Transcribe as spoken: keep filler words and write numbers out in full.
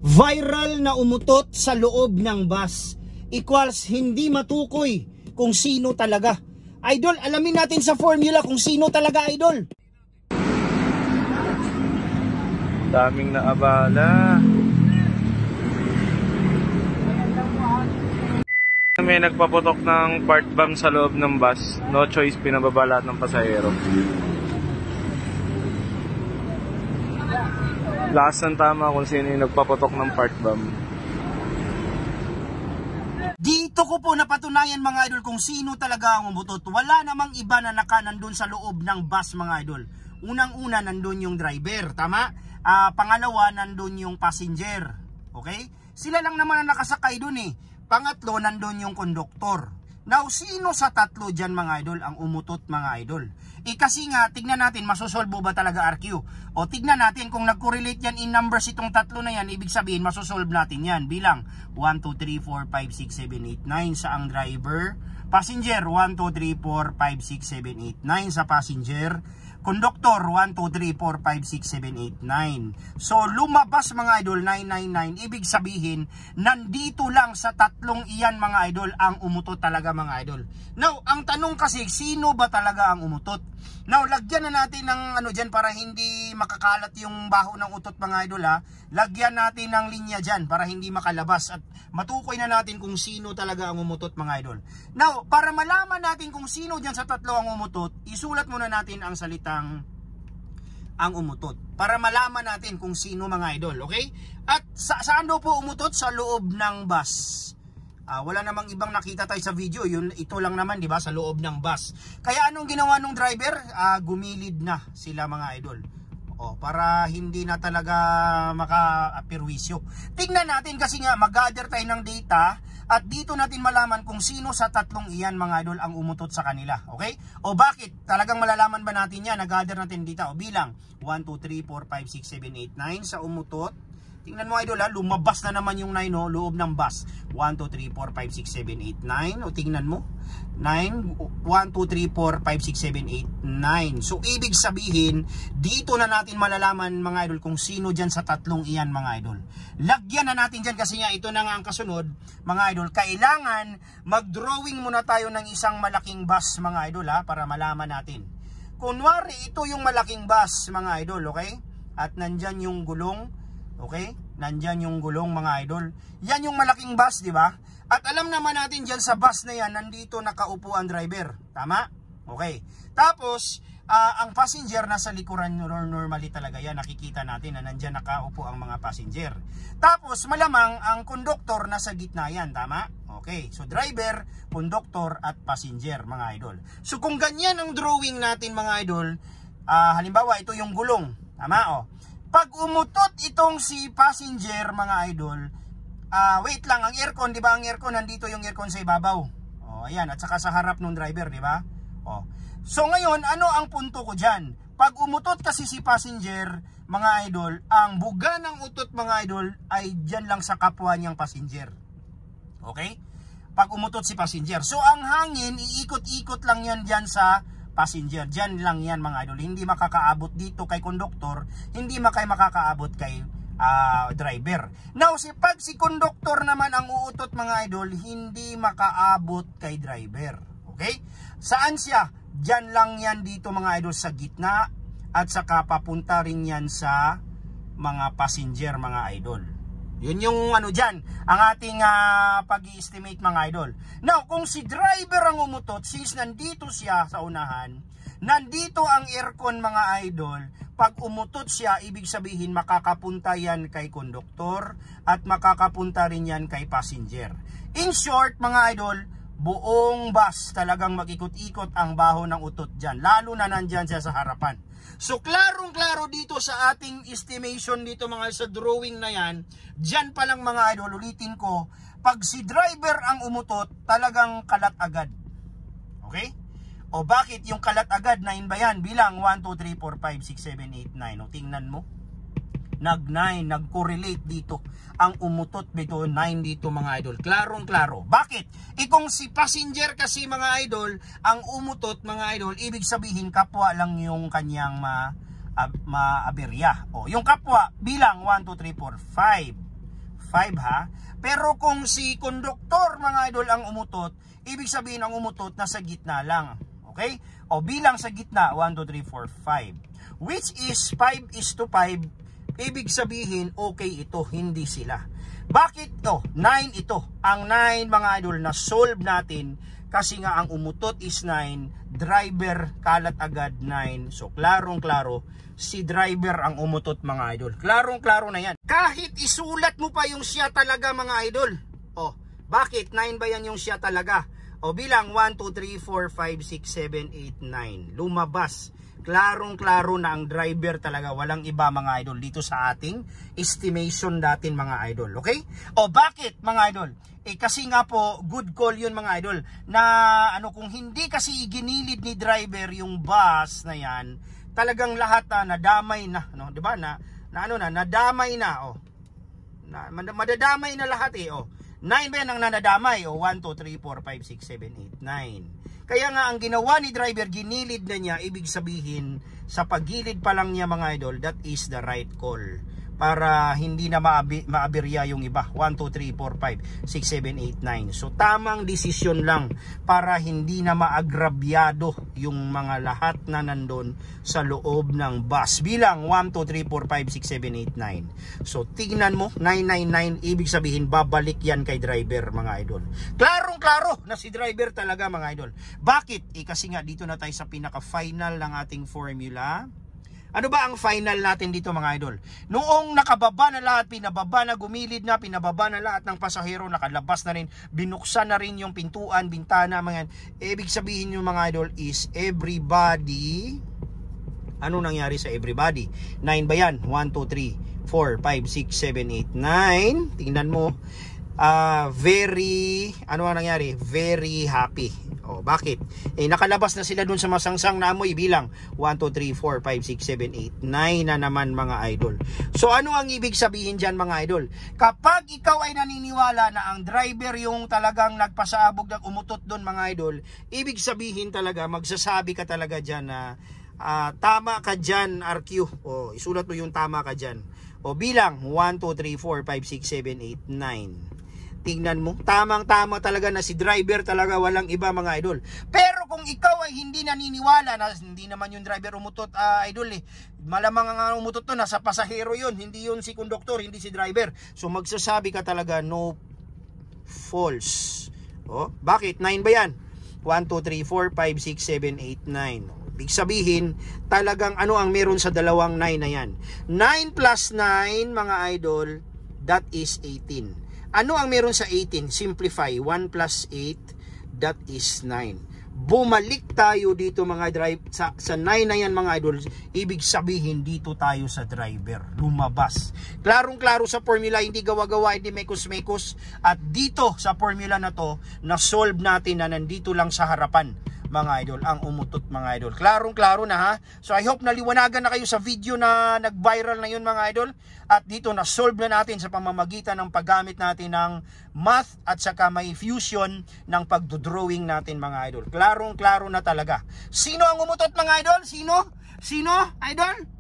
Viral na umutot sa loob ng bus equals hindi matukoy kung sino talaga. Idol, alamin natin sa formula kung sino talaga, idol. Daming naabala. May nagpaputok ng part bomb sa loob ng bus. No choice, pinababa lahat ng pasahero. Lakas ng tama kung sino yung nagpaputok ng part bomb. Dito ko po napatunayan, mga idol, kung sino talaga ang umutot. Wala namang iba na naka nandun sa loob ng bus, mga idol. Unang-una, nandun yung driver, tama? Uh, pangalawa, nandun yung passenger. Okay? Sila lang naman ang nakasakay dun eh. Pangatlo, nandun yung konduktor. Now, sino sa tatlo dyan, mga idol, ang umutot, mga idol? Eh kasi nga, tignan natin, masusolve ba talaga R Q? O tignan natin, kung nag-correlate yan in numbers itong tatlo na yan, ibig sabihin, masusolve natin yan. Bilang one, two, three, four, five, six, seven, eight, nine sa ang driver. Passenger, one, two, three, four, five, six, seven, eight, nine sa passenger. Conductor, one, two, three, four, five, six, seven, eight, nine. So, lumabas, mga idol, nine nine nine. Ibig sabihin, nandito lang sa tatlong iyan, mga idol, ang umutot talaga, mga idol. Now, ang tanong kasi, sino ba talaga ang umutot? Now, lagyan na natin ng ano dyan para hindi makakalat yung baho ng utot, mga idol, ha. Lagyan natin ng linya dyan para hindi makalabas at matukoy na natin kung sino talaga ang umutot, mga idol. Now, para malaman natin kung sino dyan sa tatlo ang umutot, isulat muna natin ang salitang ang umutot para malaman natin kung sino, mga idol, okay? At sa saan daw po umutot? Sa loob ng bus. Uh, wala namang ibang nakita tayo sa video, yun, ito lang naman, di ba, sa loob ng bus. Kaya anong ginawa ng driver? Uh, gumilid na sila, mga idol. O, para hindi na talaga maka-perwisyo. Tingnan natin kasi nga, mag-gather tayo ng data at dito natin malaman kung sino sa tatlong iyan, mga idol, ang umutot sa kanila. Okay? O bakit? Talagang malalaman ba natin yan? Nag-gather natin data. O bilang one, two, three, four, five, six, seven, eight, nine sa umutot. Tingnan mo, idol, ha? Lumabas na naman yung nine, no? Loob ng bus. one, two, three, four, five, six, seven, eight, nine. O tingnan mo. nine, one, two, three, four, five, six, seven, eight, nine. So, ibig sabihin, dito na natin malalaman, mga idol, kung sino dyan sa tatlong iyan, mga idol. Lagyan na natin dyan kasi nga, ito na nga ang kasunod, mga idol. Kailangan mag-drawing muna tayo ng isang malaking bus, mga idol, ha? Para malaman natin. Kunwari, ito yung malaking bus, mga idol, okay? At nandyan yung gulong. Okay? Nandyan yung gulong, mga idol. Yan yung malaking bus, di ba? At alam naman natin dyan sa bus na yan, nandito nakaupo ang driver. Tama? Okay. Tapos, uh, ang passenger nasa likuran, normally talaga yan. Nakikita natin na nandyan nakaupo ang mga passenger. Tapos, malamang ang conductor nasa gitna yan. Tama? Okay. So, driver, conductor, at passenger, mga idol. So, kung ganyan ang drawing natin, mga idol, uh, halimbawa, ito yung gulong. Tama? O. Pag umutot itong si passenger, mga idol, uh, wait lang, ang aircon, di ba? Ang aircon, nandito yung aircon sa ibabaw. O, ayan, at saka sa harap ng driver, di ba? O. So, ngayon, ano ang punto ko dyan? Pag umutot kasi si passenger, mga idol, ang buga ng utot, mga idol, ay dyan lang sa kapwa niyang passenger. Okay? Pag umutot si passenger. So, ang hangin, iikot-ikot lang yan dyan sa passenger. Diyan lang yan, mga idol. Hindi makakaabot dito kay conductor, hindi makay makakaabot kay uh, driver. Now, si pag si conductor naman ang uutot, mga idol, hindi makaabot kay driver. Okay? Saan siya? Diyan lang yan dito, mga idol, sa gitna at saka papunta rin yan sa mga passenger, mga idol. Yun yung ano dyan, ang ating uh, pag-i-estimate, mga idol. Now, kung si driver ang umutot, since nandito siya sa unahan, nandito ang aircon, mga idol, pag umutot siya, ibig sabihin makakapunta yan kay conductor at makakapunta rin yan kay passenger. In short, mga idol, buong bus talagang mag-ikot-ikot ang baho ng utot dyan, lalo na nandyan siya sa harapan. So, klarong-klaro dito sa ating estimation dito, mga sa drawing na yan, dyan pa lang, mga idol, ulitin ko, pag si driver ang umutot, talagang kalat agad. Okay? O bakit yung kalat agad? nine ba yan? Bilang one, two, three, four, five, six, seven, eight, nine. O tingnan mo. Nag nine, nag-correlate dito. Ang umutot dito, nine dito, mga idol. Klarong-klaro. Bakit? Ikong si passenger kasi, mga idol, ang umutot, mga idol, ibig sabihin kapwa lang yung kanyang ma, uh, ma-aberya. O, yung kapwa, bilang one, two, three, four, five. five ha. Pero kung si conductor mga idol ang umutot, ibig sabihin ang umutot nasa gitna lang. Okay? O bilang sa gitna, one, two, three, four, five. Which is five is to five. Ibig sabihin, okay ito, hindi sila. Bakit? Oh, nine ito. Ang nine mga idol na solve natin kasi nga ang umutot is nine, driver kalat agad nine. So klarong klaro, si driver ang umutot mga idol. Klarong klaro na yan. Kahit isulat mo pa yung siya talaga mga idol. Oh, bakit? nine ba yan yung siya talaga? O bilang one, two, three, four, five, six, seven, eight, nine. Lumabas. Klarong klaro na ang driver talaga. Walang iba mga idol dito sa ating estimation natin mga idol. Okay? O bakit mga idol? Eh kasi nga po good call yun mga idol. Na ano kung hindi kasi ginilid ni driver yung bus na yan, talagang lahat na nadamay na, no, 'di ba? Na, na ano na, nadamay na oh. Na, madadamay na lahat eh oh. nine ba yan ang nanadamay oh, one, two, three, four, five, six, seven, eight, nine. Kaya nga ang ginawa ni driver, ginilid na niya, ibig sabihin sa paggilid pa lang niya mga idol, that is the right call. Para hindi na maabi, maabirya yung iba. one, two, three, four, five, six, seven, eight, nine. So tamang desisyon lang para hindi na maagrabyado yung mga lahat na nandun sa loob ng bus. Bilang one, two, three, four, five, six, seven, eight, nine. So tignan mo, nine nine nine, ibig sabihin babalik yan kay driver mga idol. Klarong klaro na si driver talaga mga idol. Bakit? Eh kasi nga dito na tayo sa pinaka-final ng ating formula. Ano ba ang final natin dito mga idol? Noong nakababa na lahat, pinababa na, gumilid na, pinababa na lahat ng pasahero, nakalabas na rin, binuksan na rin yung pintuan, bintana, mga ibig sabihin yung mga idol is everybody. Ano nangyari sa everybody? nine ba yan? one, two, three, four, five, six, seven, eight, nine. Tingnan mo. Uh, very, ano ang nangyari? Very happy. Oh, bakit? Eh nakalabas na sila dun sa masangsang na amoy bilang one, two, three, four, five, six, seven, eight, nine na naman mga idol. So ano ang ibig sabihin dyan mga idol? Kapag ikaw ay naniniwala na ang driver yung talagang nagpasaabog ng umutot dun mga idol, ibig sabihin talaga, magsasabi ka talaga dyan na uh, tama ka dyan R Q. O isulat mo yung tama ka dyan. O bilang one, two, three, four, five, six, seven, eight, nine. Tingnan mo, tamang-tama talaga na si driver talaga, walang iba mga idol. Pero kung ikaw ay hindi naniniwala na hindi naman yung driver umutot uh, idol eh. Malamang ang umutot to, nasa pasahero yun, hindi yun si conductor, hindi si driver. So magsasabi ka talaga no, false. Oh, bakit? nine ba yan? one, two, three, four, five, six, seven, eight, nine. Ibig sabihin, talagang ano ang meron sa dalawang nine na yan? nine plus nine mga idol, that is eighteen. Ano ang meron sa eighteen? Simplify. one plus eight, that is nine. Bumalik tayo dito mga drive sa, sa nine na yan mga idol. Ibig sabihin dito tayo sa driver. Lumabas. Klarong klaro sa formula, hindi gawa-gawa, hindi mekos-mekos. At dito sa formula na to, na-solve natin na nandito lang sa harapan mga idol, ang umutot mga idol. Klarong klaro na ha. So I hope naliwanagan na kayo sa video na nag-viral na yun mga idol. At dito na-solve na natin sa pamamagitan ng paggamit natin ng math at saka may fusion ng pagdodrawing natin mga idol. Klarong klaro na talaga. Sino ang umutot mga idol? Sino? Sino? Idol?